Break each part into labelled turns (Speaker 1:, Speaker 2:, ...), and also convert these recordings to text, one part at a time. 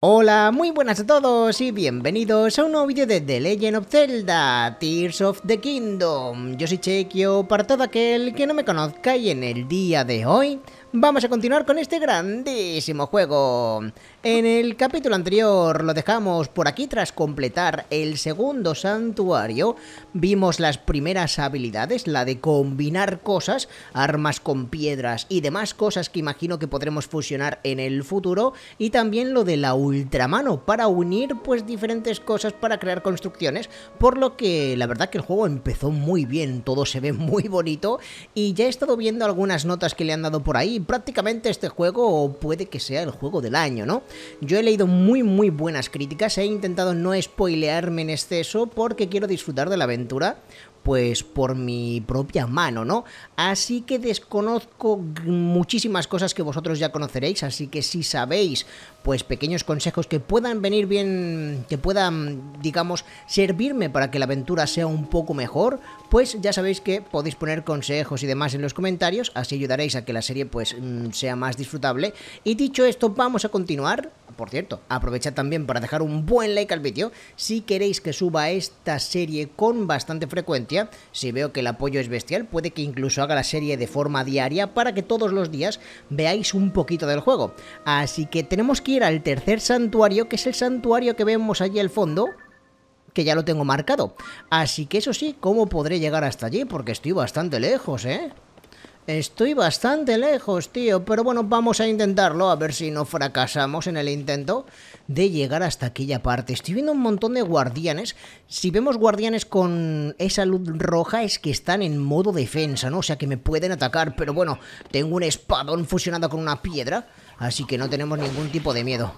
Speaker 1: Hola, muy buenas a todos y bienvenidos a un nuevo vídeo de The Legend of Zelda Tears of the Kingdom. Yo soy Cheikio, para todo aquel que no me conozca, y en el día de hoy vamos a continuar con este grandísimo juego. En el capítulo anterior lo dejamos por aquí tras completar el segundo santuario. Vimos las primeras habilidades, la de combinar cosas, armas con piedras y demás cosas que imagino que podremos fusionar en el futuro, y también lo de la ultramano para unir pues diferentes cosas para crear construcciones, por lo que la verdad que el juego empezó muy bien, todo se ve muy bonito y ya he estado viendo algunas notas que le han dado por ahí. Prácticamente este juego puede que sea el juego del año, ¿no? Yo he leído muy buenas críticas, he intentado no spoilearme en exceso porque quiero disfrutar de la aventura pues por mi propia mano, ¿no? Así que desconozco muchísimas cosas que vosotros ya conoceréis, así que si sabéis pues pequeños consejos que puedan venir bien, que puedan, digamos, servirme para que la aventura sea un poco mejor, pues ya sabéis que podéis poner consejos y demás en los comentarios, así ayudaréis a que la serie pues sea más disfrutable. Y dicho esto, vamos a continuar. Por cierto, aprovechad también para dejar un buen like al vídeo si queréis que suba esta serie con bastante frecuencia. Si veo que el apoyo es bestial, puede que incluso haga la serie de forma diaria para que todos los días veáis un poquito del juego. Así que tenemos que ir al tercer santuario, que es el santuario que vemos allí al fondo, que ya lo tengo marcado. Así que eso sí, ¿cómo podré llegar hasta allí? Porque estoy bastante lejos, ¿eh? Estoy bastante lejos, tío, pero bueno, vamos a intentarlo, a ver si no fracasamos en el intento de llegar hasta aquella parte. Estoy viendo un montón de guardianes. Si vemos guardianes con esa luz roja es que están en modo defensa, ¿no? O sea que me pueden atacar, pero bueno, tengo un espadón fusionado con una piedra, así que no tenemos ningún tipo de miedo.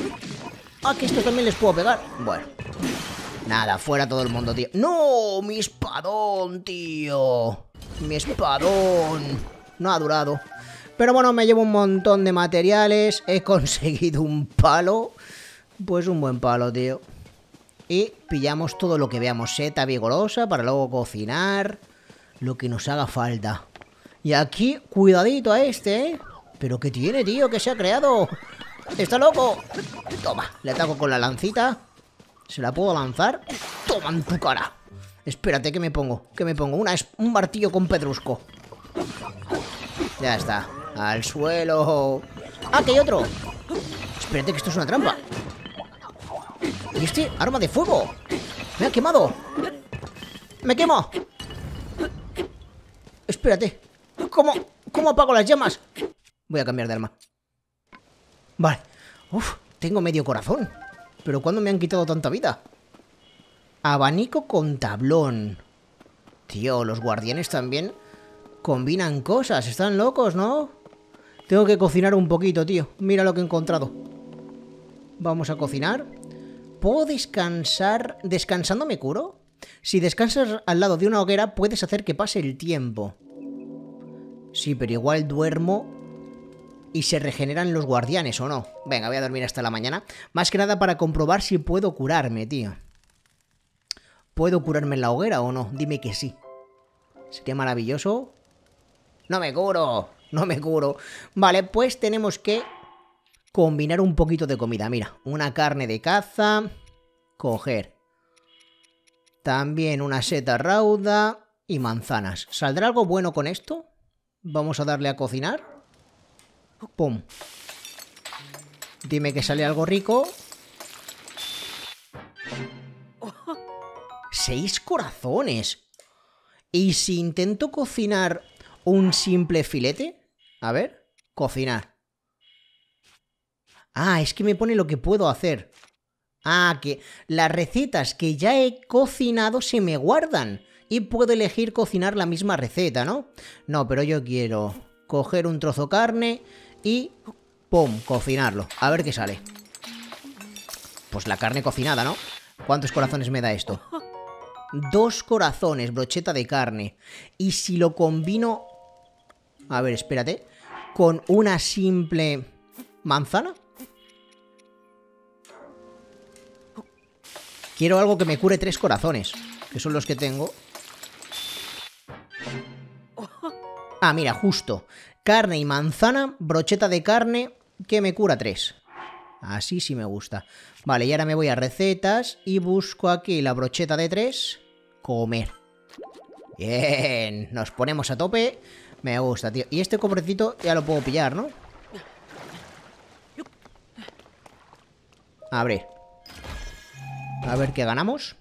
Speaker 1: Ah, que estos también les puedo pegar. Bueno, nada, fuera todo el mundo, tío. ¡No! ¡Mi espadón, tío! Mi espadón. No ha durado. Pero bueno, me llevo un montón de materiales. He conseguido un palo. Pues un buen palo, tío. Y pillamos todo lo que veamos. Seta vigorosa para luego cocinar lo que nos haga falta. Y aquí, cuidadito a este, ¿eh? ¿Pero qué tiene, tío? ¿Qué se ha creado? ¡Está loco! Toma, le ataco con la lancita. ¿Se la puedo lanzar? ¡Toma en tu cara! Espérate, ¿qué me pongo? ¿Qué me pongo? Un martillo con pedrusco. Ya está. Al suelo. ¡Ah, que hay otro! Espérate, que esto es una trampa. ¿Y este? ¡Arma de fuego! ¡Me ha quemado! ¡Me quemo! Espérate. ¿Cómo apago las llamas? Voy a cambiar de arma. Vale. Uf, tengo medio corazón. ¿Pero cuándo me han quitado tanta vida? Abanico con tablón. Tío, los guardianes también combinan cosas. Están locos, ¿no? Tengo que cocinar un poquito, tío. Mira lo que he encontrado. Vamos a cocinar. ¿Puedo descansar? ¿Descansando me curo? Si descansas al lado de una hoguera, puedes hacer que pase el tiempo. Sí, pero igual duermo y se regeneran los guardianes, ¿o no? Venga, voy a dormir hasta la mañana. Más que nada para comprobar si puedo curarme, tío. ¿Puedo curarme en la hoguera o no? Dime que sí. Sería maravilloso. ¡No me curo! ¡No me curo! Vale, pues tenemos que combinar un poquito de comida. Mira, una carne de caza. Coger. También una seta rauda y manzanas. ¿Saldrá algo bueno con esto? Vamos a darle a cocinar. ¡Pum! Dime que sale algo rico. 6 corazones. ¿Y si intento cocinar un simple filete? A ver, cocinar. Ah, es que me pone lo que puedo hacer. Ah, que las recetas que ya he cocinado se me guardan. Y puedo elegir cocinar la misma receta, ¿no? No, pero yo quiero coger un trozo de carne y ¡pum! Cocinarlo. A ver qué sale. Pues la carne cocinada, ¿no? ¿Cuántos corazones me da esto? 2 corazones, brocheta de carne. Y si lo combino... A ver, espérate. Con una simple manzana. Quiero algo que me cure 3 corazones, que son los que tengo. Ah, mira, justo. Carne y manzana, brocheta de carne, que me cura 3. Así sí me gusta. Vale, y ahora me voy a recetas y busco aquí la brocheta de 3. Comer. Bien, nos ponemos a tope. Me gusta, tío. Y este cofrecito ya lo puedo pillar, ¿no? Abrir. A ver qué ganamos.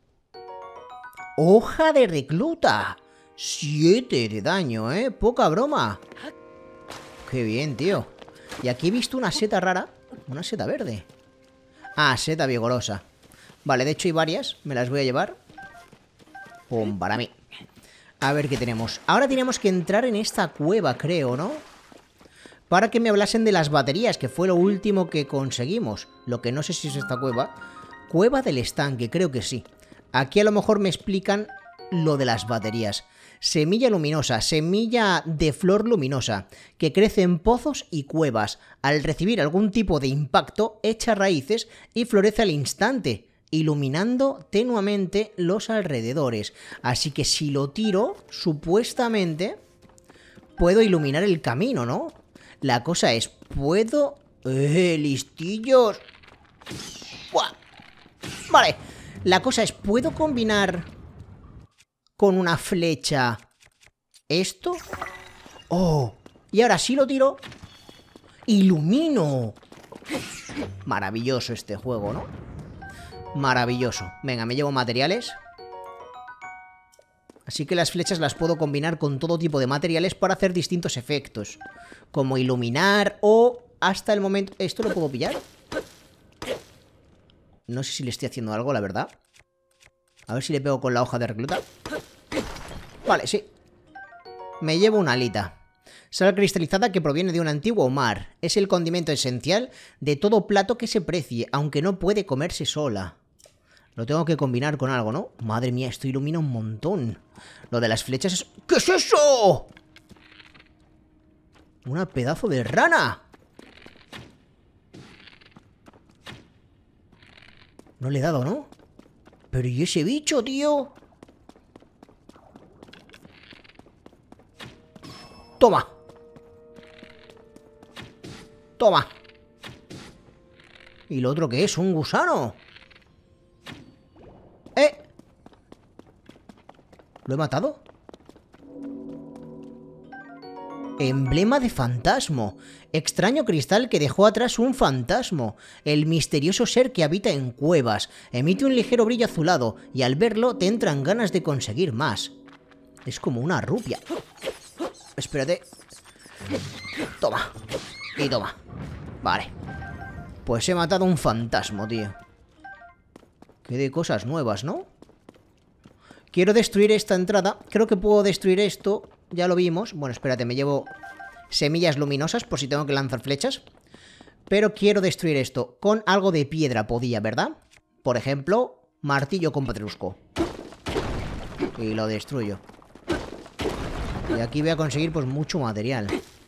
Speaker 1: Hoja de recluta. 7 de daño, ¿eh? Poca broma. Qué bien, tío. Y aquí he visto una seta rara. Una seta verde. Ah, seta vigorosa. Vale, de hecho hay varias. Me las voy a llevar. Pum, para mí. A ver qué tenemos. Ahora tenemos que entrar en esta cueva, creo, ¿no? Para que me hablasen de las baterías, que fue lo último que conseguimos. Lo que no sé si es esta cueva. Cueva del estanque, creo que sí. Aquí a lo mejor me explican lo de las baterías. Semilla luminosa, semilla de flor luminosa, que crece en pozos y cuevas. Al recibir algún tipo de impacto, echa raíces y florece al instante, iluminando tenuamente los alrededores. Así que si lo tiro, supuestamente puedo iluminar el camino, ¿no? La cosa es, ¿puedo...? ¡Listillos! ¡Buah! Vale, la cosa es, ¿puedo combinar con una flecha esto? ¡Oh! Y ahora sí lo tiro. ¡Ilumino! Maravilloso este juego, ¿no? Maravilloso. Venga, me llevo materiales. Así que las flechas las puedo combinar con todo tipo de materiales para hacer distintos efectos. Como iluminar o... Hasta el momento... ¿Esto lo puedo pillar? No sé si le estoy haciendo algo, la verdad. A ver si le pego con la hoja de recluta. Vale, sí. Me llevo una alita. Sal cristalizada que proviene de un antiguo mar. Es el condimento esencial de todo plato que se precie, aunque no puede comerse sola. Lo tengo que combinar con algo, ¿no? Madre mía, esto ilumina un montón. Lo de las flechas es... ¿Qué es eso? Una pedazo de rana. No le he dado, ¿no? Pero ¿y ese bicho, tío? Toma. Toma. ¿Y lo otro qué es? ¿Un gusano? ¿Lo he matado? Emblema de fantasma. Extraño cristal que dejó atrás un fantasma. El misterioso ser que habita en cuevas. Emite un ligero brillo azulado y al verlo te entran ganas de conseguir más. Es como una rupia. Espérate. Toma. Y toma. Vale. Pues he matado un fantasma, tío. Qué de cosas nuevas, ¿no? Quiero destruir esta entrada. Creo que puedo destruir esto. Ya lo vimos. Bueno, espérate, me llevo semillas luminosas por si tengo que lanzar flechas. Pero quiero destruir esto. Con algo de piedra podía, ¿verdad? Por ejemplo, martillo con pedrusco. Y lo destruyo. Y aquí voy a conseguir pues mucho material.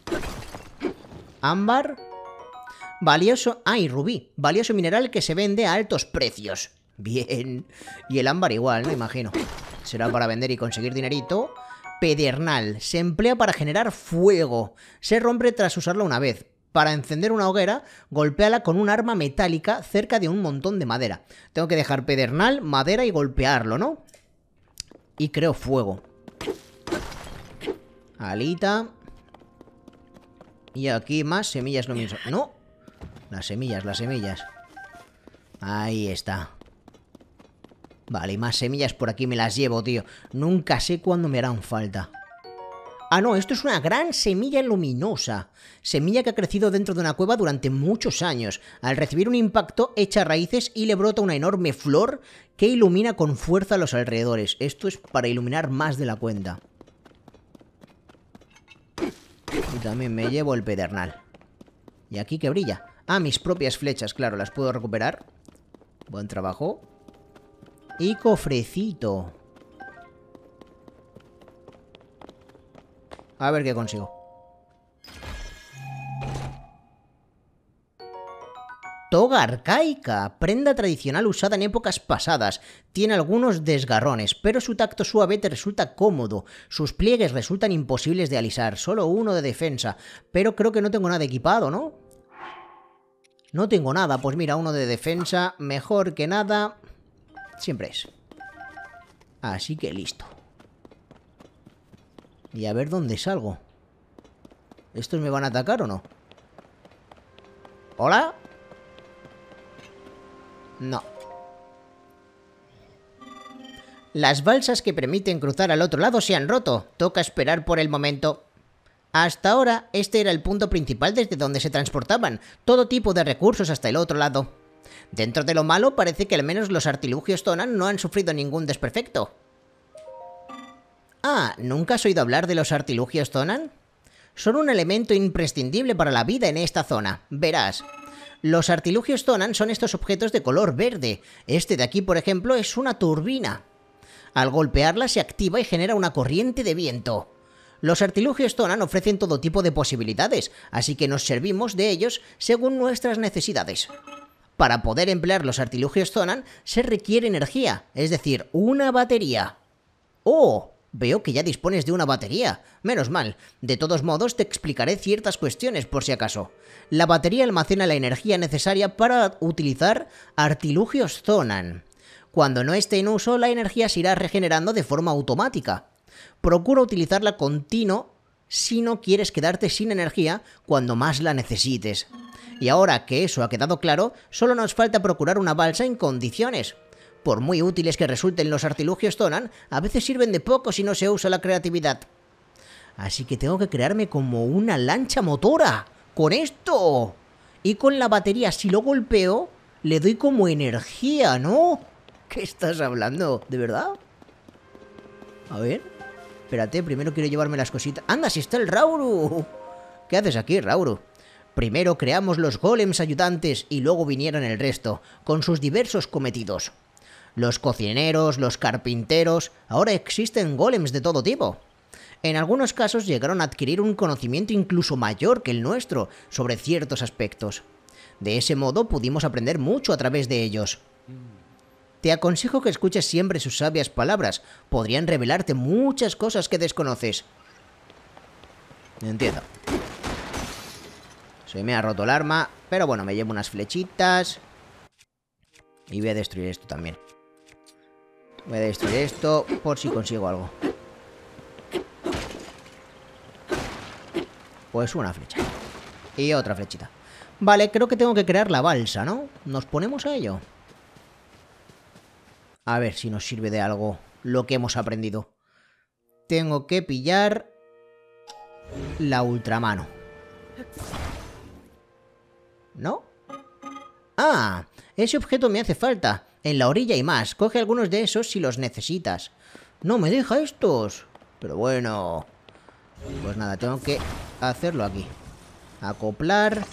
Speaker 1: Ámbar. Valioso... Ah, y rubí. Valioso mineral que se vende a altos precios. Bien. Y el ámbar igual, ¿no? Imagino. Será para vender y conseguir dinerito. Pedernal. Se emplea para generar fuego. Se rompe tras usarla una vez. Para encender una hoguera, golpéala con un arma metálica cerca de un montón de madera. Tengo que dejar pedernal, madera y golpearlo, ¿no? Y creo fuego. Alita. Y aquí más semillas luminosas. No. Las semillas, las semillas. Ahí está. Vale, y más semillas por aquí me las llevo, tío. Nunca sé cuándo me harán falta. Ah, no, esto es una gran semilla luminosa. Semilla que ha crecido dentro de una cueva durante muchos años. Al recibir un impacto, echa raíces y le brota una enorme flor que ilumina con fuerza los alrededores. Esto es para iluminar más de la cuenta. Y también me llevo el pedernal. ¿Y aquí qué brilla? Ah, mis propias flechas, claro, las puedo recuperar. Buen trabajo. Y cofrecito. A ver qué consigo. Toga arcaica, prenda tradicional usada en épocas pasadas. Tiene algunos desgarrones, pero su tacto suave te resulta cómodo. Sus pliegues resultan imposibles de alisar, solo uno de defensa. Pero creo que no tengo nada equipado, ¿no? No tengo nada. Pues mira, uno de defensa. Mejor que nada. Siempre es. Así que listo. Y a ver dónde salgo. ¿Estos me van a atacar o no? ¿Hola? No. Las balsas que permiten cruzar al otro lado se han roto. Toca esperar por el momento. Hasta ahora, este era el punto principal desde donde se transportaban todo tipo de recursos hasta el otro lado. Dentro de lo malo, parece que al menos los artilugios Tonan no han sufrido ningún desperfecto. Ah, ¿nunca has oído hablar de los artilugios Tonan? Son un elemento imprescindible para la vida en esta zona. Verás. Los artilugios Tonan son estos objetos de color verde. Este de aquí, por ejemplo, es una turbina. Al golpearla se activa y genera una corriente de viento. Los artilugios Tonan ofrecen todo tipo de posibilidades, así que nos servimos de ellos según nuestras necesidades. Para poder emplear los artilugios Tonan se requiere energía, es decir, una batería. ¡Oh! Veo que ya dispones de una batería. Menos mal. De todos modos, te explicaré ciertas cuestiones por si acaso. La batería almacena la energía necesaria para utilizar artilugios Tonan. Cuando no esté en uso, la energía se irá regenerando de forma automática. Procura utilizarla continuo si no quieres quedarte sin energía cuando más la necesites. Y ahora que eso ha quedado claro, solo nos falta procurar una balsa en condiciones. Por muy útiles que resulten los artilugios Tonan, a veces sirven de poco si no se usa la creatividad. Así que tengo que crearme como una lancha motora. ¡Con esto! Y con la batería, si lo golpeo, le doy como energía, ¿no? ¿Qué estás hablando? ¿De verdad? A ver. Espérate, primero quiero llevarme las cositas. ¡Anda, si está el Rauru! ¿Qué haces aquí, Rauru? Primero creamos los golems ayudantes y luego vinieron el resto, con sus diversos cometidos. Los cocineros, los carpinteros, ahora existen golems de todo tipo. En algunos casos llegaron a adquirir un conocimiento incluso mayor que el nuestro sobre ciertos aspectos. De ese modo pudimos aprender mucho a través de ellos. Te aconsejo que escuches siempre sus sabias palabras, podrían revelarte muchas cosas que desconoces. Entiendo. Se me ha roto el arma, pero bueno, me llevo unas flechitas. Y voy a destruir esto también. Voy a destruir esto por si consigo algo. Pues una flecha. Y otra flechita. Vale, creo que tengo que crear la balsa, ¿no? ¿Nos ponemos a ello? A ver si nos sirve de algo lo que hemos aprendido. Tengo que pillar la ultramano. ¿No? ¡Ah! Ese objeto me hace falta. En la orilla hay más. Coge algunos de esos si los necesitas. No me deja estos. Pero bueno. Pues nada, tengo que hacerlo aquí. Acoplar.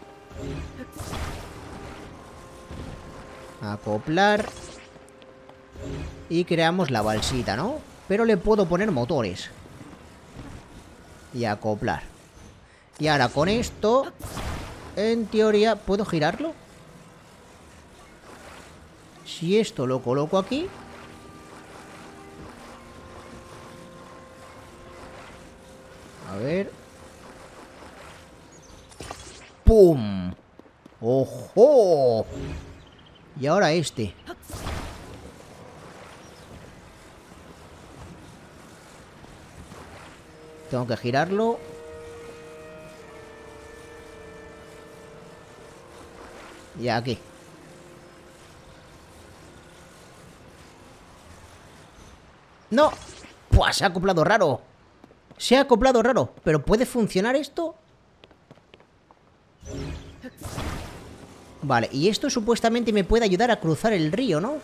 Speaker 1: Acoplar. Y creamos la balsita, ¿no? Pero le puedo poner motores. Y acoplar. Y ahora con esto, en teoría, ¿puedo girarlo? Si esto lo coloco aquí. A ver. ¡Pum! ¡Ojo! Y ahora este. Tengo que girarlo. Y aquí. ¡No! ¡Pues se ha acoplado raro! Se ha acoplado raro. ¿Pero puede funcionar esto? Vale, y esto supuestamente me puede ayudar a cruzar el río, ¿no?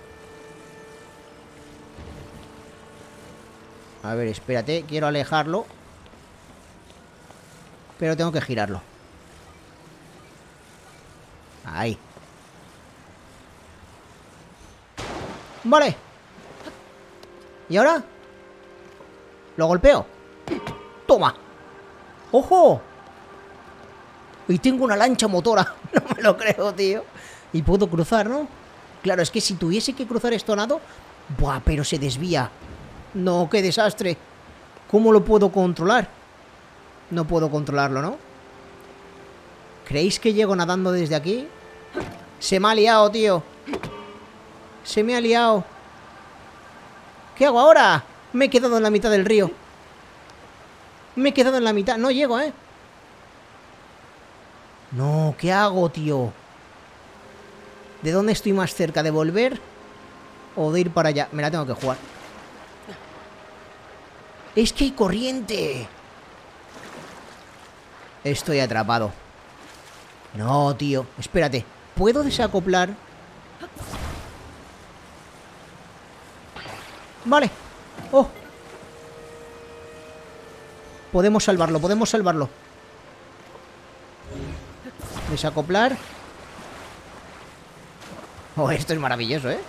Speaker 1: A ver, espérate, quiero alejarlo. Pero tengo que girarlo. Ahí. Vale. ¿Y ahora? Lo golpeo. Toma. ¡Ojo! Y tengo una lancha motora. No me lo creo, tío. Y puedo cruzar, ¿no? Claro, es que si tuviese que cruzar esto nado... ¡Buah! Pero se desvía. No, qué desastre. ¿Cómo lo puedo controlar? No puedo controlarlo, ¿no? ¿Creéis que llego nadando desde aquí? Se me ha liado, tío. Se me ha liado. ¿Qué hago ahora? Me he quedado en la mitad del río. Me he quedado en la mitad. No llego, ¿eh? No, ¿qué hago, tío? ¿De dónde estoy más cerca? ¿De volver? ¿O de ir para allá? Me la tengo que jugar. ¡Es que hay corriente! Estoy atrapado. No, tío. Espérate. ¿Puedo desacoplar? Vale. Oh. Podemos salvarlo, podemos salvarlo. Desacoplar. Oh, esto es maravilloso, ¿eh?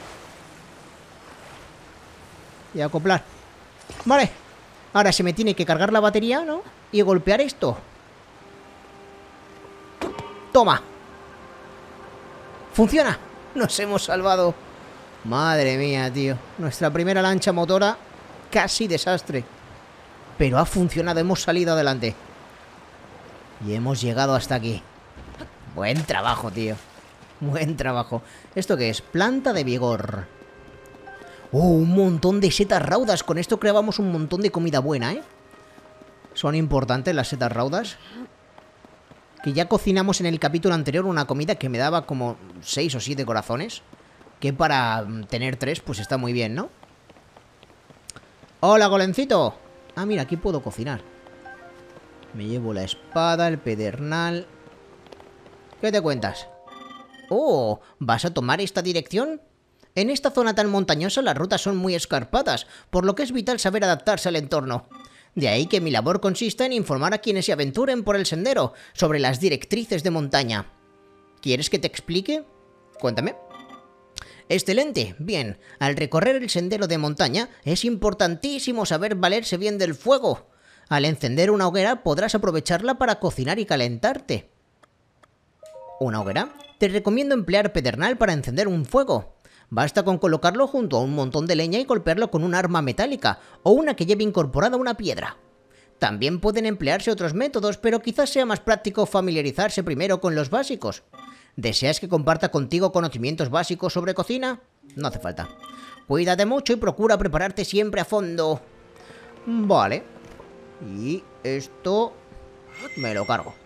Speaker 1: Y acoplar. Vale. Ahora se me tiene que cargar la batería, ¿no? Y golpear esto. Toma. Funciona. Nos hemos salvado. Madre mía, tío. Nuestra primera lancha motora. Casi desastre. Pero ha funcionado. Hemos salido adelante. Y hemos llegado hasta aquí. Buen trabajo, tío. Buen trabajo. ¿Esto qué es? Planta de vigor. Un montón de setas raudas. Con esto creábamos un montón de comida buena, ¿eh? Son importantes las setas raudas. Que ya cocinamos en el capítulo anterior una comida que me daba como 6 o 7 corazones. Que para tener 3 pues está muy bien, ¿no? ¡Hola, golencito! Ah, mira, aquí puedo cocinar. Me llevo la espada, el pedernal. ¿Qué te cuentas? ¡Oh! ¿Vas a tomar esta dirección? En esta zona tan montañosa las rutas son muy escarpadas, por lo que es vital saber adaptarse al entorno. De ahí que mi labor consista en informar a quienes se aventuren por el sendero sobre las directrices de montaña. ¿Quieres que te explique? Cuéntame. Excelente. Bien, al recorrer el sendero de montaña es importantísimo saber valerse bien del fuego. Al encender una hoguera podrás aprovecharla para cocinar y calentarte. ¿Una hoguera? Te recomiendo emplear pedernal para encender un fuego. Basta con colocarlo junto a un montón de leña y golpearlo con un arma metálica o una que lleve incorporada una piedra. También pueden emplearse otros métodos, pero quizás sea más práctico familiarizarse primero con los básicos. ¿Deseas que comparta contigo conocimientos básicos sobre cocina? No hace falta. Cuídate mucho y procura prepararte siempre a fondo. Vale. Y esto me lo cargo.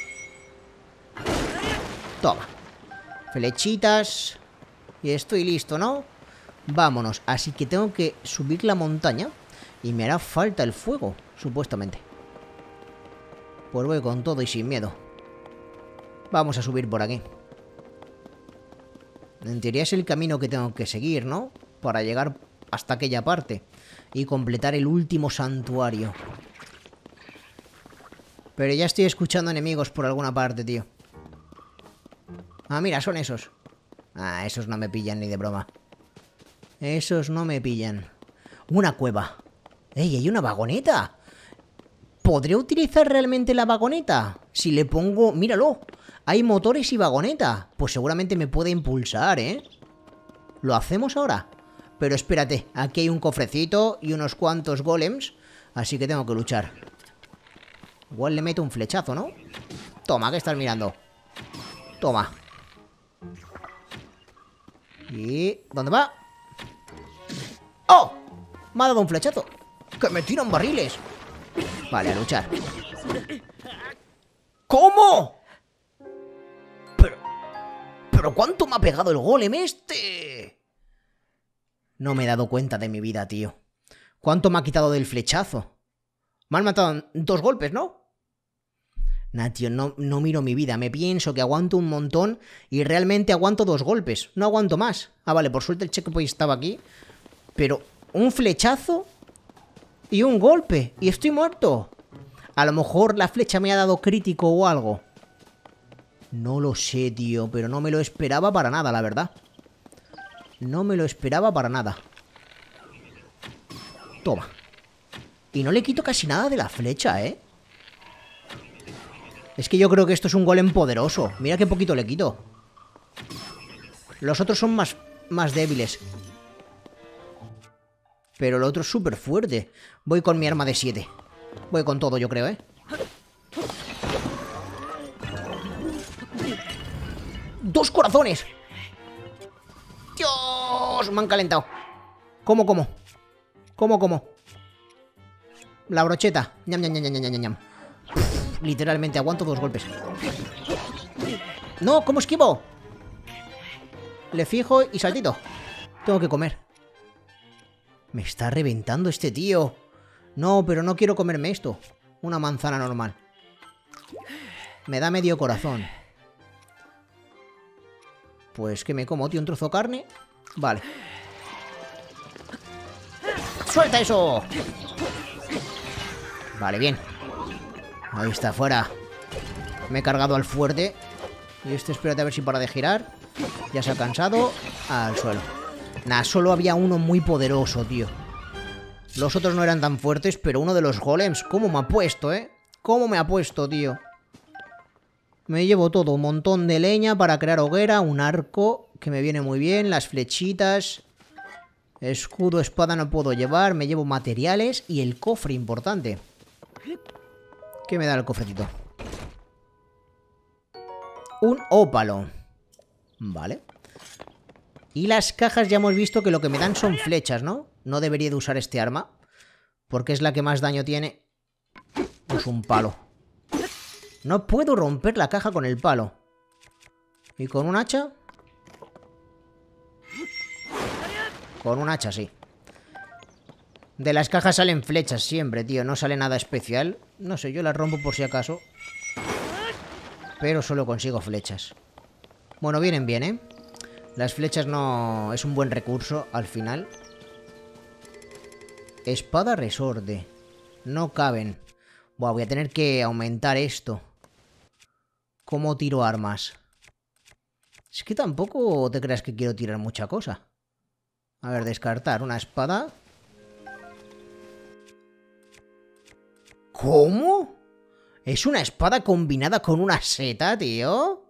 Speaker 1: Toma. Flechitas. Y estoy listo, ¿no? Vámonos. Así que tengo que subir la montaña. Y me hará falta el fuego, supuestamente. Pues voy con todo y sin miedo. Vamos a subir por aquí. En teoría es el camino que tengo que seguir, ¿no? Para llegar hasta aquella parte. Y completar el último santuario. Pero ya estoy escuchando enemigos por alguna parte, tío. Ah, mira, son esos. Ah, esos no me pillan ni de broma. Esos no me pillan. Una cueva. ¡Ey, hay una vagoneta! ¿Podré utilizar realmente la vagoneta? Si le pongo... ¡Míralo! Hay motores y vagoneta. Pues seguramente me puede impulsar, ¿eh? ¿Lo hacemos ahora? Pero espérate, aquí hay un cofrecito y unos cuantos golems. Así que tengo que luchar. Igual le meto un flechazo, ¿no? Toma, ¿qué estás mirando? Toma. ¿Y dónde va? ¡Oh! Me ha dado un flechazo. ¡Que me tiran barriles! Vale, a luchar. ¿Cómo? ¿Pero cuánto me ha pegado el golem este? No me he dado cuenta de mi vida, tío. ¿Cuánto me ha quitado del flechazo? Me han matado en 2 golpes, ¿no? Nah, tío, no miro mi vida. Me pienso que aguanto un montón y realmente aguanto 2 golpes. No aguanto más. Ah, vale, por suerte el checkpoint estaba aquí. Pero un flechazo y un golpe. Y estoy muerto. A lo mejor la flecha me ha dado crítico o algo. No lo sé, tío. Pero no me lo esperaba para nada, la verdad. No me lo esperaba para nada. Toma. Y no le quito casi nada de la flecha, ¿eh? Es que yo creo que esto es un golem poderoso. Mira qué poquito le quito. Los otros son más débiles. Pero el otro es súper fuerte. Voy con mi arma de 7. Voy con todo, yo creo, ¿eh? ¡2 corazones! ¡Dios! Me han calentado. ¿Cómo? ¿Cómo? La brocheta. Ñam, ñam, ñam, ñam, ñam, ñam. Uf, literalmente aguanto 2 golpes. ¡No! ¿Cómo esquivo? Le fijo y saltito. Tengo que comer. Me está reventando este tío. No, pero no quiero comerme esto. Una manzana normal. Me da medio corazón. Pues que me como, tío, un trozo de carne. Vale. ¡Suelta eso! Vale, bien. Ahí está, fuera. Me he cargado al fuerte. Y este, espérate a ver si para de girar. Ya se ha cansado. Al suelo. Nah, solo había uno muy poderoso, tío. Los otros no eran tan fuertes, pero uno de los golems, ¿cómo me ha puesto, ¿Cómo me ha puesto, tío? Me llevo todo, un montón de leña para crear hoguera, un arco, que me viene muy bien, las flechitas, escudo, espada no puedo llevar, me llevo materiales y el cofre importante. ¿Qué me da el cofrecito? Un ópalo. Vale. Y las cajas ya hemos visto que lo que me dan son flechas, ¿no? No debería de usar este arma, porque es la que más daño tiene. Pues un palo. No puedo romper la caja con el palo. ¿Y con un hacha? Con un hacha, sí. De las cajas salen flechas siempre, tío. No sale nada especial. No sé, yo las rompo por si acaso. Pero solo consigo flechas. Bueno, vienen bien, ¿eh? Las flechas no... es un buen recurso al final. Espada resorte. No caben. Buah, voy a tener que aumentar esto. ¿Cómo tiro armas? Es que tampoco te creas que quiero tirar mucha cosa. A ver, descartar una espada. ¿Cómo? ¿Es una espada combinada con una seta, tío?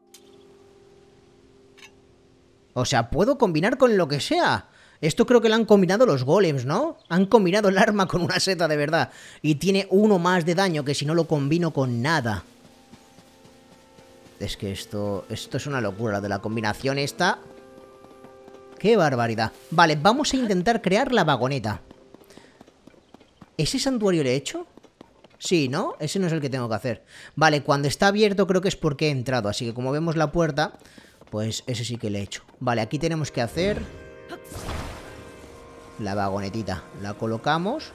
Speaker 1: O sea, puedo combinar con lo que sea. Esto creo que lo han combinado los golems, ¿no? Han combinado el arma con una seta de verdad. Y tiene 1 más de daño que si no lo combino con nada. Es que esto es una locura, de la combinación esta. ¡Qué barbaridad! Vale, vamos a intentar crear la vagoneta. ¿Ese santuario le he hecho? Sí, ¿no? Ese no es el que tengo que hacer. Vale, cuando está abierto creo que es porque he entrado. Así que como vemos la puerta, pues ese sí que le he hecho. Vale, aquí tenemos que hacer la vagonetita. La colocamos.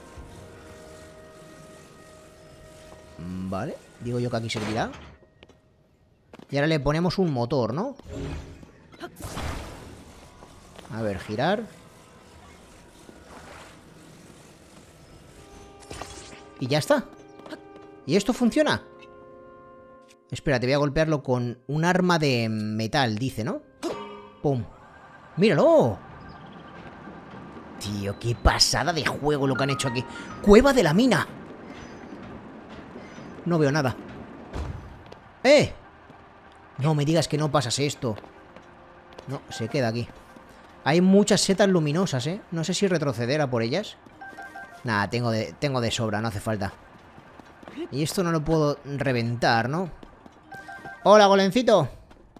Speaker 1: Vale, digo yo que aquí servirá. Y ahora le ponemos un motor, ¿no? A ver, girar. Y ya está. ¿Y esto funciona? Espera, te voy a golpearlo con un arma de metal, dice, ¿no? ¡Pum! ¡Míralo! Tío, qué pasada de juego lo que han hecho aquí. ¡Cueva de la mina! No veo nada. ¡Eh! No me digas que no pasas esto. No, se queda aquí. Hay muchas setas luminosas, ¿eh? No sé si retroceder a por ellas. Nada, tengo de sobra, no hace falta. Y esto no lo puedo reventar, ¿no? ¡Hola, golencito!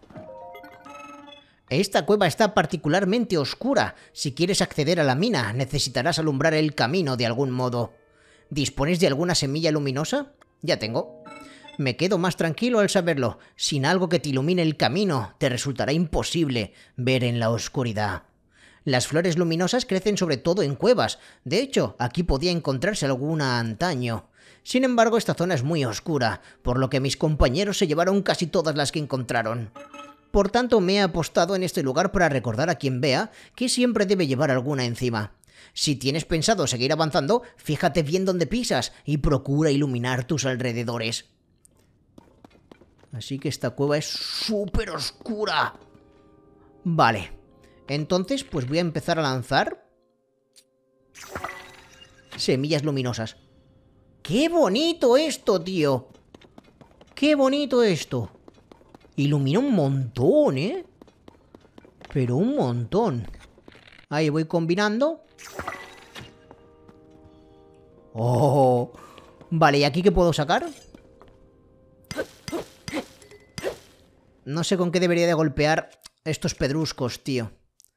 Speaker 1: Esta cueva está particularmente oscura. Si quieres acceder a la mina, necesitarás alumbrar el camino de algún modo. ¿Dispones de alguna semilla luminosa? Ya tengo. Me quedo más tranquilo al saberlo. Sin algo que te ilumine el camino, te resultará imposible ver en la oscuridad. Las flores luminosas crecen sobre todo en cuevas. De hecho, aquí podía encontrarse alguna antaño. Sin embargo, esta zona es muy oscura, por lo que mis compañeros se llevaron casi todas las que encontraron. Por tanto, me he apostado en este lugar para recordar a quien vea que siempre debe llevar alguna encima. Si tienes pensado seguir avanzando, fíjate bien dónde pisas y procura iluminar tus alrededores. Así que esta cueva es súper oscura. Vale. Entonces, pues voy a empezar a lanzar semillas luminosas. ¡Qué bonito esto, tío! ¡Qué bonito esto! Ilumina un montón, ¿eh? Pero un montón. Ahí voy combinando. ¡Oh! Vale, ¿y aquí qué puedo sacar? No sé con qué debería de golpear estos pedruscos, tío.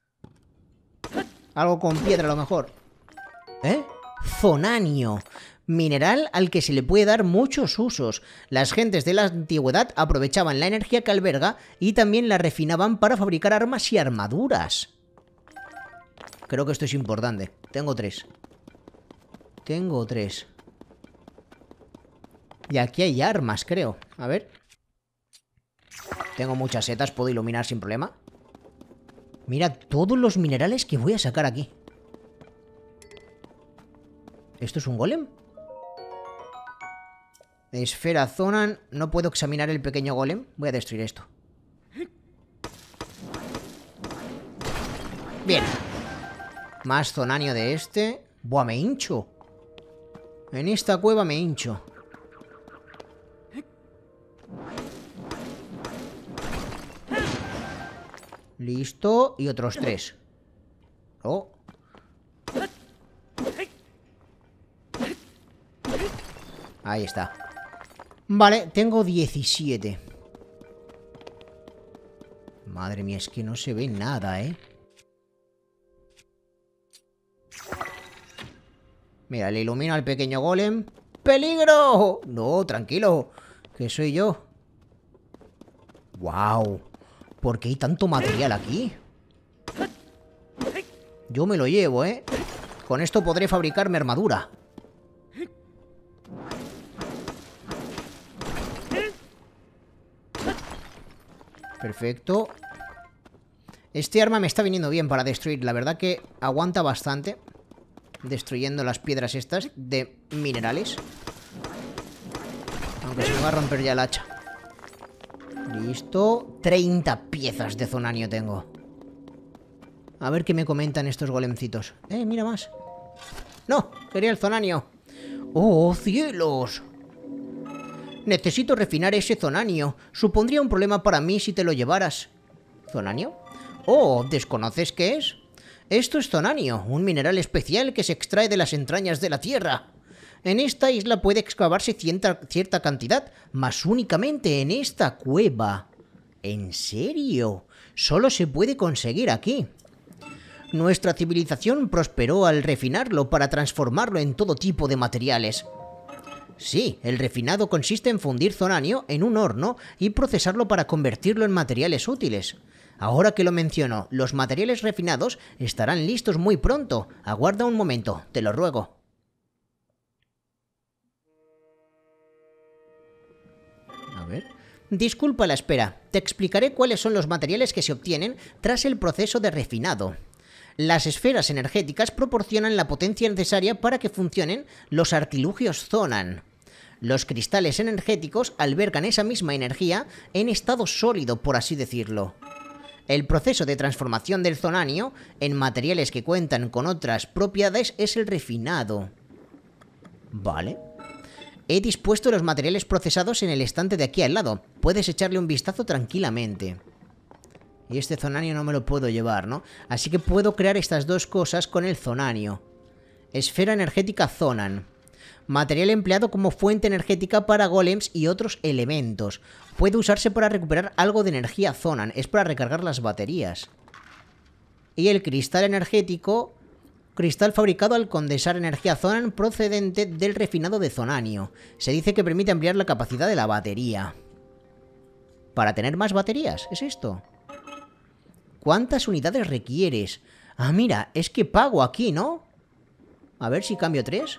Speaker 1: Algo con piedra a lo mejor. ¿Eh? Zonanio. Mineral al que se le puede dar muchos usos. Las gentes de la antigüedad aprovechaban la energía que alberga y también la refinaban para fabricar armas y armaduras. Creo que esto es importante. Tengo 3. Tengo 3. Y aquí hay armas, creo. A ver. Tengo muchas setas, puedo iluminar sin problema. Mira todos los minerales que voy a sacar aquí. ¿Esto es un golem? Esfera Zonan. No puedo examinar el pequeño golem. Voy a destruir esto. Bien. Más zonanio de este. Buah, me hincho. En esta cueva me hincho. Listo. Y otros 3. Oh. Ahí está. Vale, tengo 17. Madre mía, es que no se ve nada, ¿eh? Mira, le ilumino al pequeño golem. ¡Peligro! No, tranquilo, que soy yo. ¡Wow! ¿Por qué hay tanto material aquí? Yo me lo llevo, ¿eh? Con esto podré fabricar mi armadura. Perfecto. Este arma me está viniendo bien para destruir. La verdad que aguanta bastante. Destruyendo las piedras estas de minerales. Aunque se me va a romper ya el hacha. Listo. 30 piezas de zonanio tengo. A ver qué me comentan estos golemcitos. Mira más. No, quería el zonanio. ¡Oh, cielos! Necesito refinar ese zonanio. Supondría un problema para mí si te lo llevaras. ¿Zonanio? Oh, ¿desconoces qué es? Esto es zonanio, un mineral especial que se extrae de las entrañas de la Tierra. En esta isla puede excavarse cierta cantidad, mas únicamente en esta cueva. ¿En serio? Solo se puede conseguir aquí. Nuestra civilización prosperó al refinarlo para transformarlo en todo tipo de materiales. Sí, el refinado consiste en fundir zonanio en un horno y procesarlo para convertirlo en materiales útiles. Ahora que lo menciono, los materiales refinados estarán listos muy pronto. Aguarda un momento, te lo ruego. A ver. Disculpa la espera. Te explicaré cuáles son los materiales que se obtienen tras el proceso de refinado. Las esferas energéticas proporcionan la potencia necesaria para que funcionen los artilugios Zonan. Los cristales energéticos albergan esa misma energía en estado sólido, por así decirlo. El proceso de transformación del zonanio en materiales que cuentan con otras propiedades es el refinado. Vale. He dispuesto los materiales procesados en el estante de aquí al lado. Puedes echarle un vistazo tranquilamente. Y este zonanio no me lo puedo llevar, ¿no? Así que puedo crear estas dos cosas con el zonanio. Esfera energética Zonan. Material empleado como fuente energética para golems y otros elementos. Puede usarse para recuperar algo de energía Zonan. Es para recargar las baterías. Y el cristal energético. Cristal fabricado al condensar energía Zonan procedente del refinado de zonanio. Se dice que permite ampliar la capacidad de la batería. ¿Para tener más baterías? ¿Es esto? ¿Cuántas unidades requieres? Ah, mira, es que pago aquí, ¿no? A ver si cambio 3.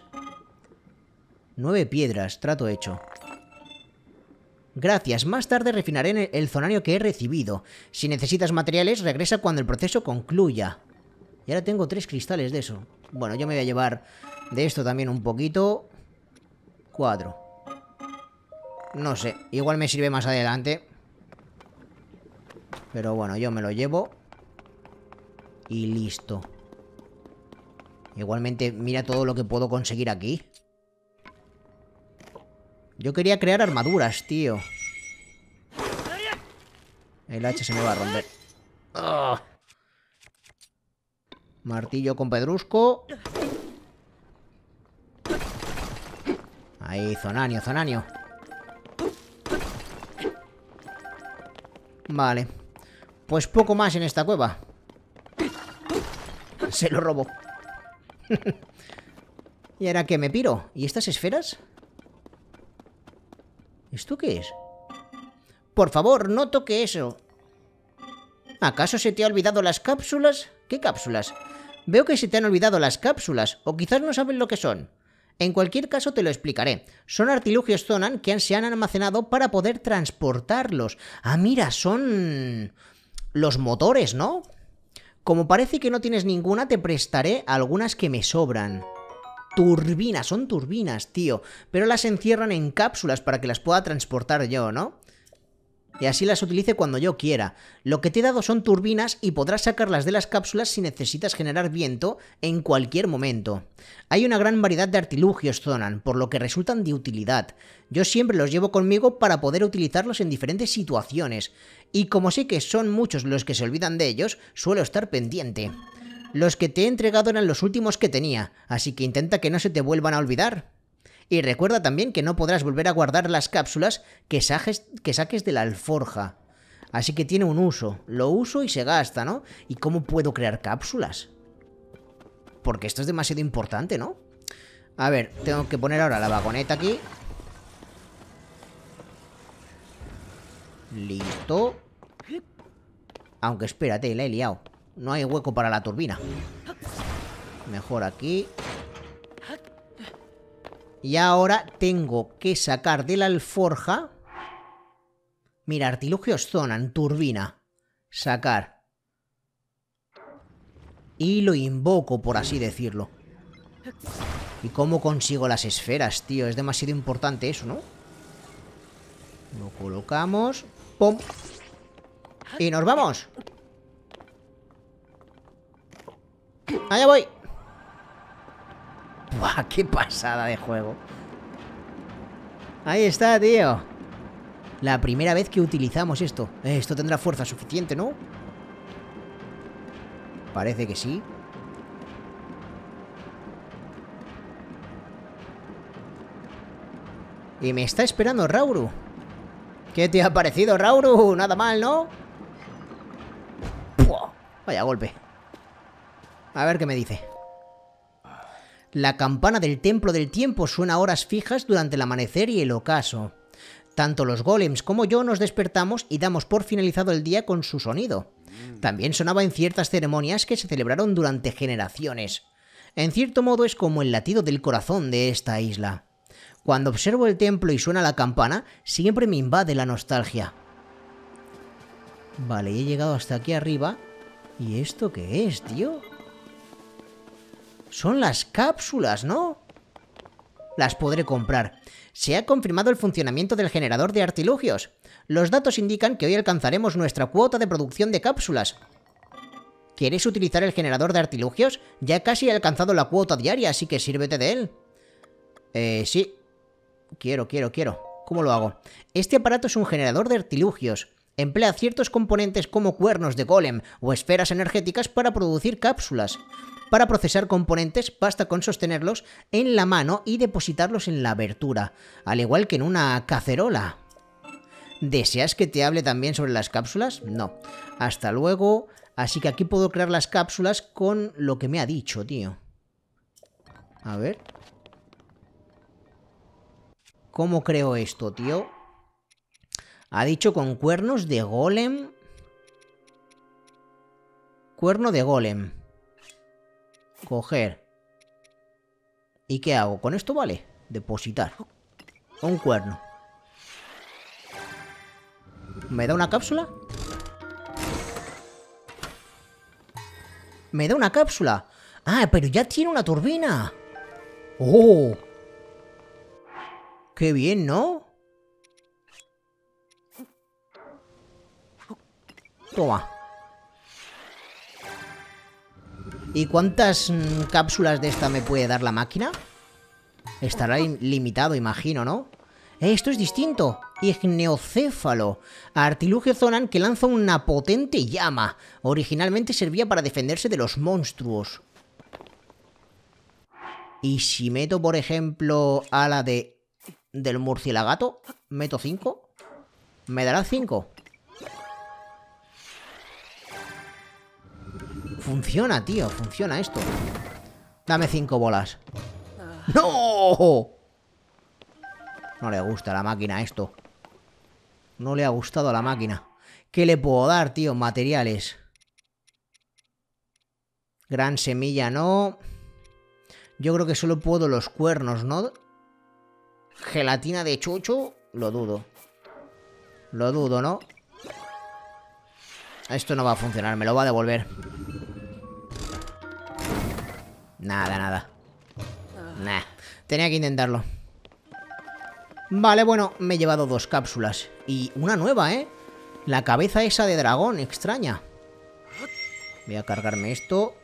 Speaker 1: 9 piedras, trato hecho. Gracias, más tarde refinaré el zonanio que he recibido. Si necesitas materiales, regresa cuando el proceso concluya. Y ahora tengo 3 cristales de eso. Bueno, yo me voy a llevar de esto también un poquito. 4. No sé, igual me sirve más adelante. Pero bueno, yo me lo llevo. Y listo. Igualmente, mira todo lo que puedo conseguir aquí. Yo quería crear armaduras, tío. El hacha se me va a romper. ¡Oh! Martillo con pedrusco. Ahí, zonanio, zonanio. Vale. Pues poco más en esta cueva. Se lo robo. ¿Y ahora qué? ¿Me piro? ¿Y estas esferas? ¿Esto qué es? Por favor, no toque eso. ¿Acaso se te ha olvidado las cápsulas? ¿Qué cápsulas? Veo que se te han olvidado las cápsulas, o quizás no saben lo que son. En cualquier caso te lo explicaré. Son artilugios Zonan que se han almacenado para poder transportarlos. Ah, mira, son los motores, ¿no? Como parece que no tienes ninguna, te prestaré algunas que me sobran. Turbinas, son turbinas, tío. Pero las encierran en cápsulas para que las pueda transportar yo, ¿no? Y así las utilice cuando yo quiera. Lo que te he dado son turbinas y podrás sacarlas de las cápsulas si necesitas generar viento en cualquier momento. Hay una gran variedad de artilugios Zonan, por lo que resultan de utilidad. Yo siempre los llevo conmigo para poder utilizarlos en diferentes situaciones. Y como sé que son muchos los que se olvidan de ellos, suelo estar pendiente. Los que te he entregado eran los últimos que tenía, así que intenta que no se te vuelvan a olvidar. Y recuerda también que no podrás volver a guardar las cápsulas que saques de la alforja. Así que tiene un uso. Lo uso y se gasta, ¿no? ¿Y cómo puedo crear cápsulas? Porque esto es demasiado importante, ¿no? A ver, tengo que poner ahora la vagoneta aquí. Listo. Aunque espérate, la he liado. No hay hueco para la turbina. Mejor aquí. Y ahora tengo que sacar de la alforja... Mira, artilugios Zonan, turbina. Sacar. Y lo invoco, por así decirlo. ¿Y cómo consigo las esferas, tío? Es demasiado importante eso, ¿no? Lo colocamos. ¡Pum! Y nos vamos. ¡Allá voy! ¡Buah! ¡Qué pasada de juego! Ahí está, tío. La primera vez que utilizamos esto. Esto tendrá fuerza suficiente, ¿no? Parece que sí. Y me está esperando Rauru. ¿Qué te ha parecido, Rauru? Nada mal, ¿no? ¡Puah! Vaya golpe. A ver qué me dice. La campana del Templo del Tiempo suena a horas fijas durante el amanecer y el ocaso. Tanto los golems como yo nos despertamos y damos por finalizado el día con su sonido. También sonaba en ciertas ceremonias que se celebraron durante generaciones. En cierto modo es como el latido del corazón de esta isla. Cuando observo el templo y suena la campana, siempre me invade la nostalgia. Vale, he llegado hasta aquí arriba. ¿Y esto qué es, tío? Son las cápsulas, ¿no? Las podré comprar. Se ha confirmado el funcionamiento del generador de artilugios. Los datos indican que hoy alcanzaremos nuestra cuota de producción de cápsulas. ¿Quieres utilizar el generador de artilugios? Ya casi he alcanzado la cuota diaria, así que sírvete de él. Sí. Quiero. ¿Cómo lo hago? Este aparato es un generador de artilugios. Emplea ciertos componentes como cuernos de golem o esferas energéticas para producir cápsulas. Para procesar componentes basta con sostenerlos en la mano y depositarlos en la abertura, al igual que en una cacerola. ¿Deseas que te hable también sobre las cápsulas? No. Hasta luego. Así que aquí puedo crear las cápsulas con lo que me ha dicho, tío. A ver. ¿Cómo creo esto, tío? Ha dicho con cuernos de golem. Cuerno de golem. Coger. ¿Y qué hago? ¿Con esto vale? Depositar. Un cuerno. ¿Me da una cápsula? ¿Me da una cápsula? Ah, pero ya tiene una turbina. ¡Oh! ¡Qué bien!, ¿no? Toma. ¿Y cuántas cápsulas de esta me puede dar la máquina? Estará limitado, imagino, ¿no? Esto es distinto. Igneocéfalo. Artilugio Zonan que lanza una potente llama. Originalmente servía para defenderse de los monstruos. Y si meto, por ejemplo, a la del murciélagato, meto 5. ¿Me dará 5? Funciona, tío, funciona esto. Dame 5 bolas. ¡No! No le gusta a la máquina esto. No le ha gustado a la máquina. ¿Qué le puedo dar, tío? Materiales. Gran semilla, no. Yo creo que solo puedo los cuernos, ¿no? Gelatina de chuchu, lo dudo. Lo dudo, ¿no? Esto no va a funcionar, me lo va a devolver. Nada, nada. Nah, tenía que intentarlo. Vale, bueno, me he llevado 2 cápsulas. Y una nueva, ¿eh? La cabeza esa de dragón, extraña. Voy a cargarme esto.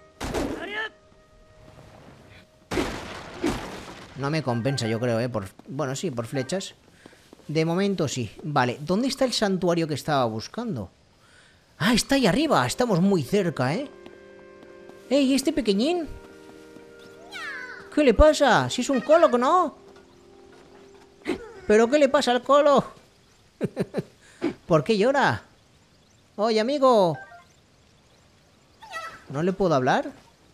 Speaker 1: No me compensa, yo creo, ¿eh? Bueno, sí, por flechas. De momento sí. Vale, ¿dónde está el santuario que estaba buscando? Ah, está ahí arriba. Estamos muy cerca, ¿eh? ¡Ey, este pequeñín! ¿Qué le pasa? Si es un colo, ¿no? ¿Pero qué le pasa al colo? ¿Por qué llora? Oye, amigo. ¿No le puedo hablar?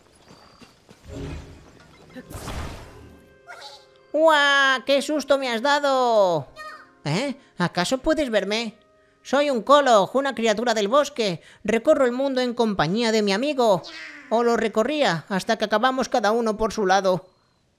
Speaker 1: ¡Guau! ¡Qué susto me has dado! ¿Eh? ¿Acaso puedes verme? Soy un Kolog, una criatura del bosque. Recorro el mundo en compañía de mi amigo. O lo recorría hasta que acabamos cada uno por su lado.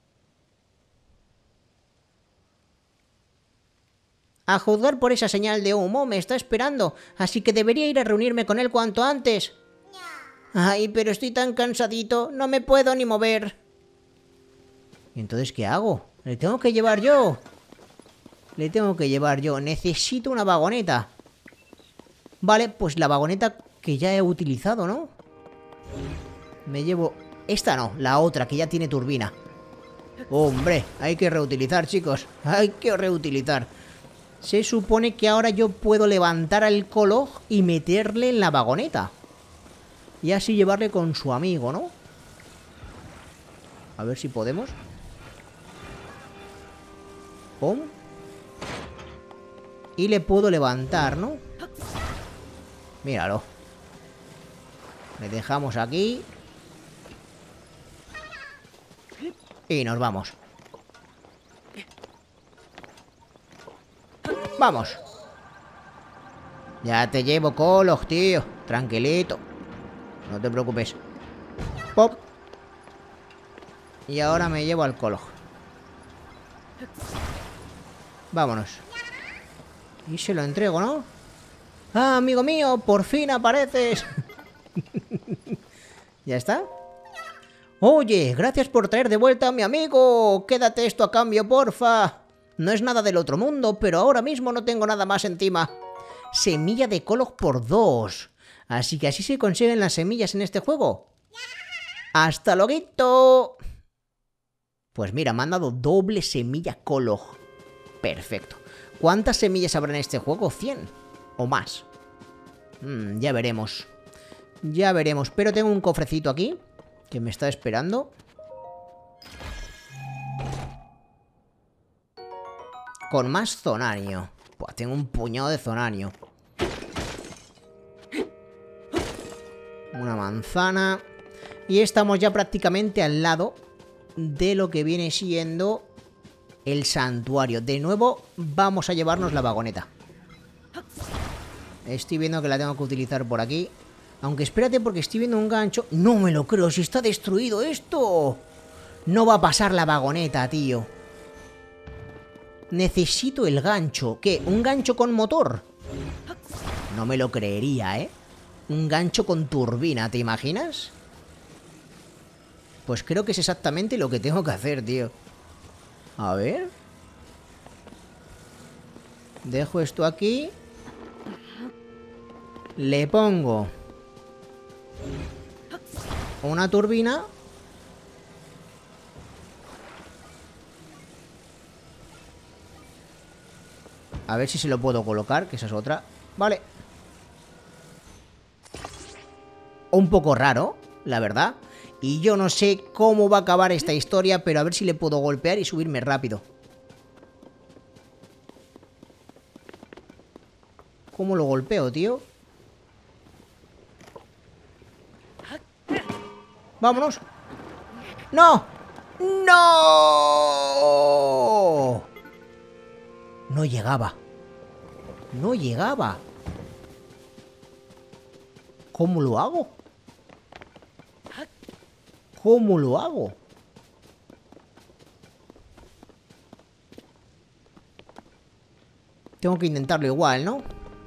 Speaker 1: A juzgar por esa señal de humo, me está esperando, así que debería ir a reunirme con él cuanto antes. Ay, pero estoy tan cansadito, no me puedo ni mover. ¿Y entonces qué hago? ¿Le tengo que llevar yo? Le tengo que llevar yo. Necesito una vagoneta. Vale, pues la vagoneta que ya he utilizado, ¿no? Me llevo... Esta no, la otra que ya tiene turbina. Hombre, hay que reutilizar, chicos. Hay que reutilizar. Se supone que ahora yo puedo levantar al Kolog y meterle en la vagoneta. Y así llevarle con su amigo, ¿no? A ver si podemos. ¡Pum! Y le puedo levantar, ¿no? Míralo. Le dejamos aquí. Y nos vamos. Vamos. Ya te llevo, Kolog, tío. Tranquilito. No te preocupes. Pop. Y ahora me llevo al Kolog. Vámonos. Y se lo entrego, ¿no? ¡Ah, amigo mío! ¡Por fin apareces! ¿Ya está? Oye, gracias por traer de vuelta a mi amigo. Quédate esto a cambio, porfa. No es nada del otro mundo, pero ahora mismo no tengo nada más encima. Semilla de Kolog por 2. Así que así se consiguen las semillas en este juego. ¡Hasta luego! Pues mira, me han dado doble semilla Kolog. Perfecto. ¿Cuántas semillas habrá en este juego? ¿100? ¿O más? Ya veremos. Ya veremos. Pero tengo un cofrecito aquí que me está esperando. Con más zonario. Buah, tengo un puñado de zonario. Una manzana. Y estamos ya prácticamente al lado de lo que viene siendo el santuario. De nuevo vamos a llevarnos la vagoneta. Estoy viendo que la tengo que utilizar por aquí. Aunque espérate, porque estoy viendo un gancho. No me lo creo, si está destruido esto. No va a pasar la vagoneta, tío. Necesito el gancho. ¿Qué? ¿Un gancho con motor? No me lo creería, ¿eh? Un gancho con turbina, ¿te imaginas? Pues creo que es exactamente lo que tengo que hacer, tío. A ver. Dejo esto aquí. Le pongo una turbina. A ver si se lo puedo colocar, que esa es otra. Vale. Un poco raro, la verdad. Y yo no sé cómo va a acabar esta historia, pero a ver si le puedo golpear y subirme rápido. ¿Cómo lo golpeo, tío? Vámonos. ¡No! ¡No! No llegaba. No llegaba. ¿Cómo lo hago? ¿Cómo lo hago? Tengo que intentarlo igual, ¿no?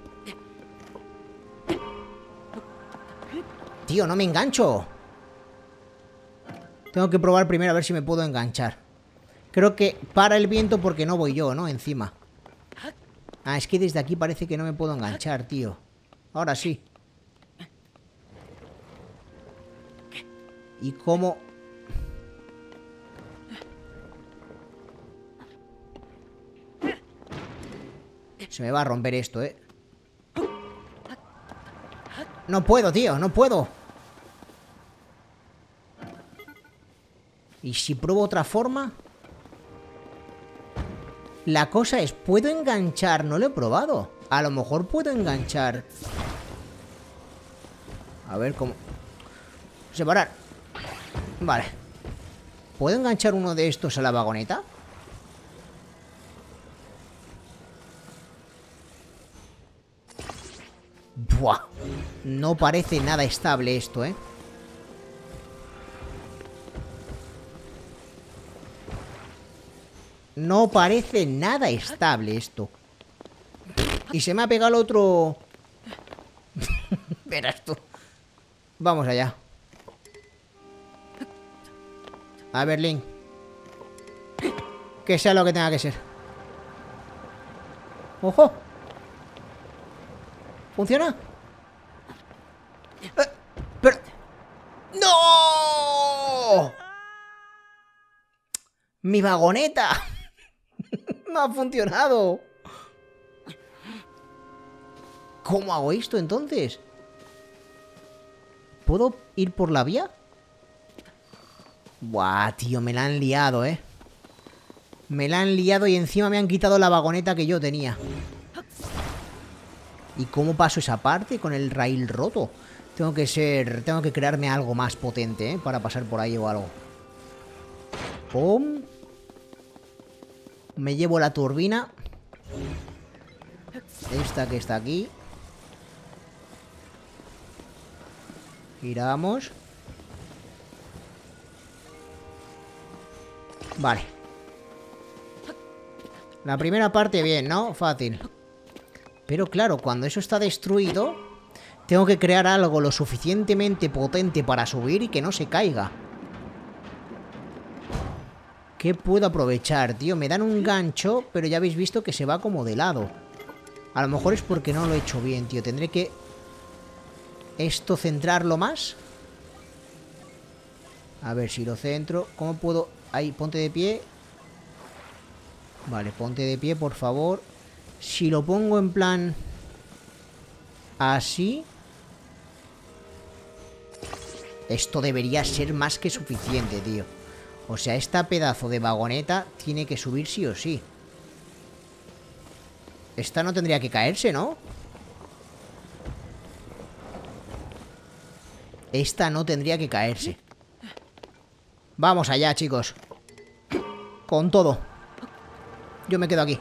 Speaker 1: Tío, no me engancho. Tengo que probar primero a ver si me puedo enganchar. Creo que para el viento porque no voy yo, ¿no? Encima. Ah, es que desde aquí parece que no me puedo enganchar, tío. Ahora sí. ¿Y cómo? Se me va a romper esto, ¿eh? No puedo, tío, no puedo. ¿Y si pruebo otra forma? La cosa es, ¿puedo enganchar? No lo he probado. A lo mejor puedo enganchar. A ver cómo... Separar. Vale. ¿Puedo enganchar uno de estos a la vagoneta? Buah. No parece nada estable esto, ¿eh? No parece nada estable esto. Y se me ha pegado el otro... Verás tú. Vamos allá. A ver, Link. Que sea lo que tenga que ser. ¡Ojo! ¿Funciona? Pero... ¡No! ¡Mi vagoneta! No ha funcionado. ¿Cómo hago esto entonces? ¿Puedo ir por la vía? Buah, tío, me la han liado, ¿eh? Me la han liado y encima me han quitado la vagoneta que yo tenía. ¿Y cómo paso esa parte con el rail roto? Tengo que crearme algo más potente, ¿eh? Para pasar por ahí o algo. ¡Pum! Me llevo la turbina. Esta que está aquí. Giramos. Vale. La primera parte bien, ¿no? Fácil. Pero claro, cuando eso está destruido, tengo que crear algo lo suficientemente potente para subir y que no se caiga. ¿Qué puedo aprovechar, tío? Me dan un gancho, pero ya habéis visto que se va como de lado. A lo mejor es porque no lo he hecho bien, tío. Tendré que... ¿Esto centrarlo más? A ver si lo centro. ¿Cómo puedo...? Ahí, ponte de pie. Vale, ponte de pie, por favor. Si lo pongo en plan... Así... Esto debería ser más que suficiente, tío. O sea, esta pedazo de vagoneta tiene que subir sí o sí. Esta no tendría que caerse, ¿no? Esta no tendría que caerse. Vamos allá, chicos. Con todo. Yo me quedo aquí.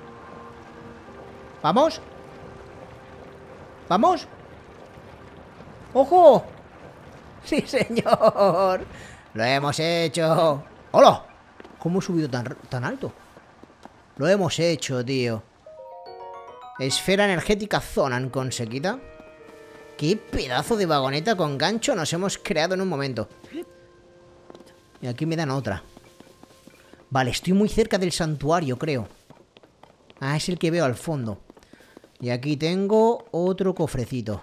Speaker 1: ¿Vamos? ¿Vamos? ¡Ojo! ¡Sí, señor! ¡Lo hemos hecho! ¡Hola! ¿Cómo he subido tan alto? Lo hemos hecho, tío. Esfera energética Zonan conseguida. ¡Qué pedazo de vagoneta con gancho nos hemos creado en un momento! Y aquí me dan otra. Vale, estoy muy cerca del santuario, creo. Ah, es el que veo al fondo. Y aquí tengo otro cofrecito.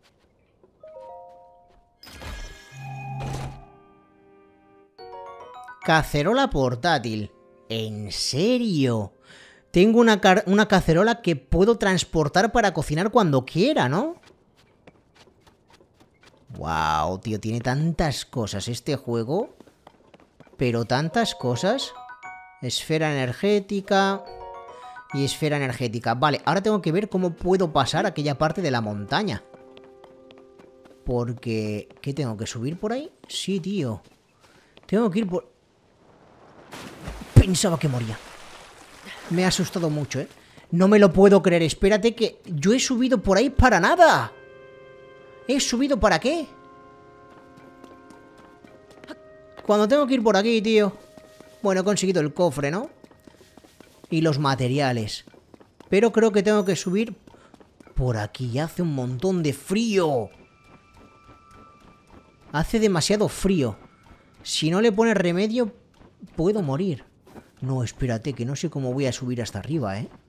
Speaker 1: Cacerola portátil. ¿En serio? Tengo una cacerola que puedo transportar para cocinar cuando quiera, ¿no? Wow, tío, tiene tantas cosas este juego. Pero tantas cosas. Esfera energética. Y esfera energética. Vale, ahora tengo que ver cómo puedo pasar aquella parte de la montaña. Porque... ¿Qué tengo que subir por ahí? Sí, tío. Tengo que ir por... Pensaba que moría. Me ha asustado mucho, ¿eh? No me lo puedo creer. Espérate que yo he subido por ahí para nada. ¿He subido para qué? Cuando tengo que ir por aquí, tío. Bueno, he conseguido el cofre, ¿no? Y los materiales. Pero creo que tengo que subir por aquí. Hace un montón de frío. Hace demasiado frío. Si no le pones remedio, puedo morir. No, espérate, que no sé cómo voy a subir hasta arriba, ¿eh?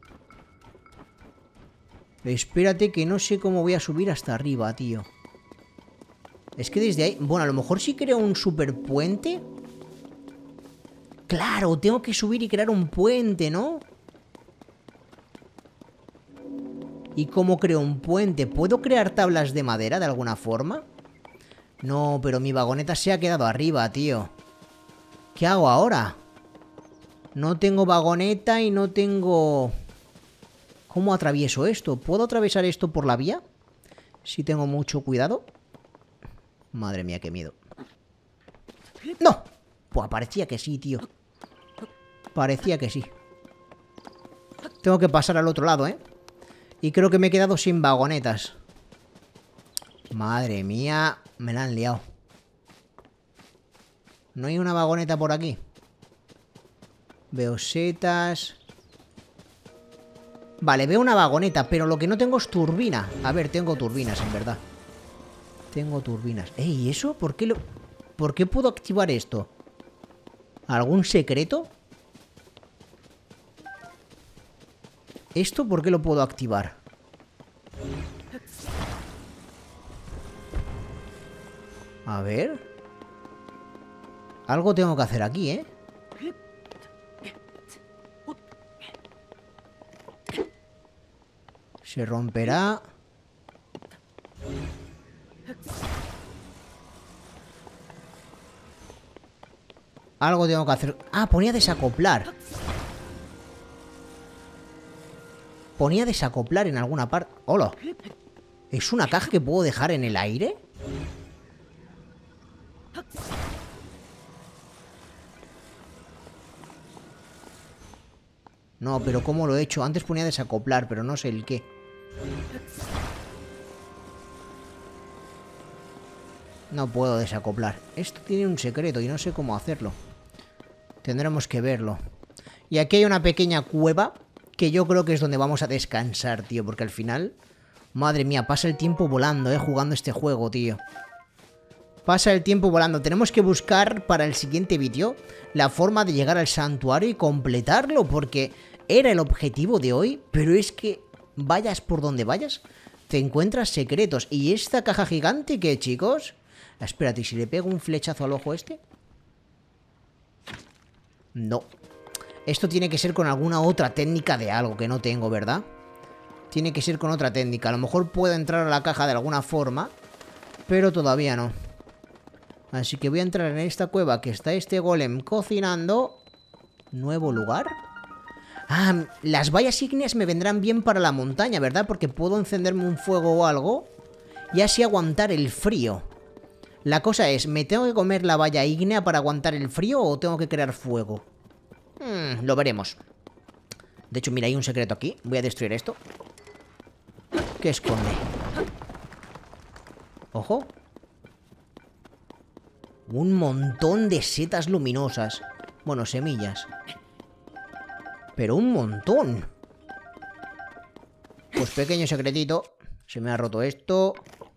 Speaker 1: Espérate, que no sé cómo voy a subir hasta arriba, tío. Es que desde ahí... Bueno, a lo mejor sí creo un superpuente. Claro, tengo que subir y crear un puente, ¿no? ¿Y cómo creo un puente? ¿Puedo crear tablas de madera de alguna forma? No, pero mi vagoneta se ha quedado arriba, tío. ¿Qué hago ahora? No tengo vagoneta y no tengo... ¿Cómo atravieso esto? ¿Puedo atravesar esto por la vía? Si tengo mucho cuidado. Madre mía, qué miedo. ¡No! Pues parecía que sí, tío. Parecía que sí. Tengo que pasar al otro lado, ¿eh? Y creo que me he quedado sin vagonetas. Madre mía, me la han liado. ¿No hay una vagoneta por aquí? Veo setas. Vale, veo una vagoneta, pero lo que no tengo es turbina. A ver, tengo turbinas, en verdad. Tengo turbinas. ¿Y eso? ¿Por qué puedo activar esto? ¿Algún secreto? ¿Esto por qué lo puedo activar? A ver. Algo tengo que hacer aquí, ¿eh? Se romperá. Algo tengo que hacer. Ah, ponía desacoplar. Ponía desacoplar en alguna parte. ¡Hola! ¿Es una caja que puedo dejar en el aire? No, pero ¿cómo lo he hecho? Antes ponía desacoplar, pero no sé el qué. No puedo desacoplar. Esto tiene un secreto y no sé cómo hacerlo. Tendremos que verlo. Y aquí hay una pequeña cueva que yo creo que es donde vamos a descansar, tío. Porque al final... Madre mía, pasa el tiempo volando, jugando este juego, tío. Pasa el tiempo volando. Tenemos que buscar para el siguiente vídeo la forma de llegar al santuario y completarlo. Porque era el objetivo de hoy. Pero es que vayas por donde vayas, te encuentras secretos. ¿Y esta caja gigante qué, chicos? Espérate, ¿y si le pego un flechazo al ojo este? No. Esto tiene que ser con alguna otra técnica de algo que no tengo, ¿verdad? Tiene que ser con otra técnica. A lo mejor puedo entrar a la caja de alguna forma, pero todavía no. Así que voy a entrar en esta cueva que está este golem cocinando. ¿Nuevo lugar? Ah, las vallas ígneas me vendrán bien para la montaña, ¿verdad? Porque puedo encenderme un fuego o algo y así aguantar el frío. La cosa es, ¿me tengo que comer la valla ígnea para aguantar el frío o tengo que crear fuego? Lo veremos. De hecho, mira, hay un secreto aquí. Voy a destruir esto. ¿Qué esconde? Ojo. Un montón de setas luminosas. Bueno, semillas. Pero un montón. Pues pequeño secretito. Se me ha roto esto.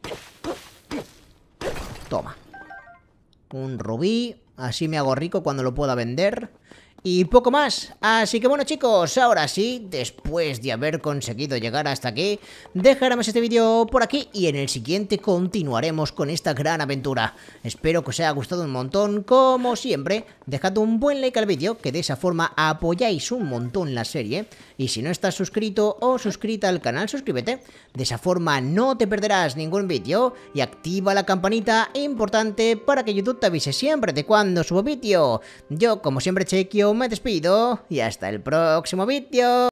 Speaker 1: Toma. Un rubí. Así me hago rico cuando lo pueda vender. Y poco más. Así que bueno, chicos, ahora sí, después de haber conseguido llegar hasta aquí, dejaremos este vídeo por aquí y en el siguiente continuaremos con esta gran aventura. Espero que os haya gustado un montón, como siempre, dejad un buen like al vídeo, que de esa forma apoyáis un montón la serie. Y si no estás suscrito o suscrita al canal, suscríbete. De esa forma no te perderás ningún vídeo y activa la campanita importante para que YouTube te avise siempre de cuando subo vídeo. Yo, como siempre, Chequio, me despido y hasta el próximo vídeo.